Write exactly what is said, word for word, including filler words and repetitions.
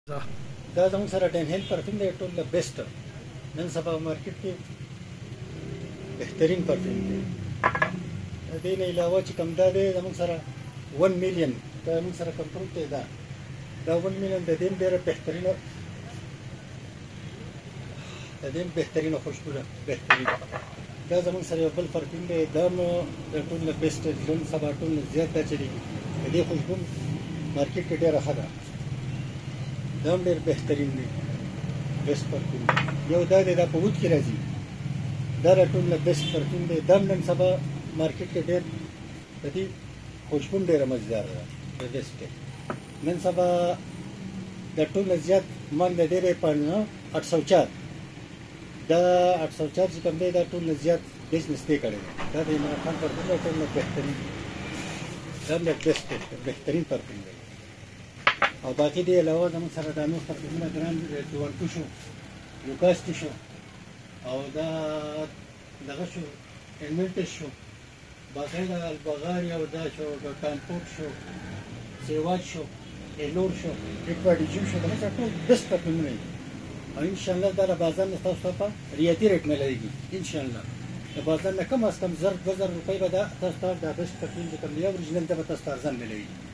دا زموږ سره ډینهیل پرفیوم دی ټول له بیسټ نن سبا مارکیټ کې بهترین پرفیوم دی. د دې نه علاوه چې کوم دا دی زموږ سره ون میلیون دا زموږ سره کوم پروت دی دا دا ون میلیون د دې ډېره بهترینه د دې بهترینه خوشبو ده بهترین دا زموږ سره یو بل پرفیوم دی دا نو د ټول له بیسټ نن سبا ټول زیات دا چلیږي د دې خوشبو مارکیټ کې ډېره ښه ده دا هم ډېر بهترین دی بیسټ پرفیوم یو دا دی دا په وود کې راځي دا ټول له بیسټ پرفیوم دی دا هم نن سبا مارکیټ کې ډېر د دې خوشبو هم ډېره مزدار ده بیسټ دی نن سبا د ټول نه زیات مانګ د ډېرې پاڼه اټ سو چار دا اټ سو چار چې کوم دی دا ټول نه زیات بزنس دی کړی دی دا د عمران خان پرفیوم دی ټول نه بهترین دا هم ډېر بیسټ دی بهترین پرفیوم دی او باقي دی علاوه زموږ سره دا نور پرفیومونه ګران ټورکو شو لوکاسټي شو او دا دغه شو انملټس شو باقي دا البغاري او دا شو کانپوټ شو سیواج شو ایلور شو اکواډیجیم شو دغه ټول بیسټ پرفیومونه دي او انشاءالله دا د بازار نه تاسو ته په ریاتي ریټ میلایږي انشاءالله د بازار نه کم از کم زر دوه زره روپۍ به دا تاسو ته دا بیسټ پرفیوم چې کوم دی اورجینل ده به تاسو ته ارزان میلایږي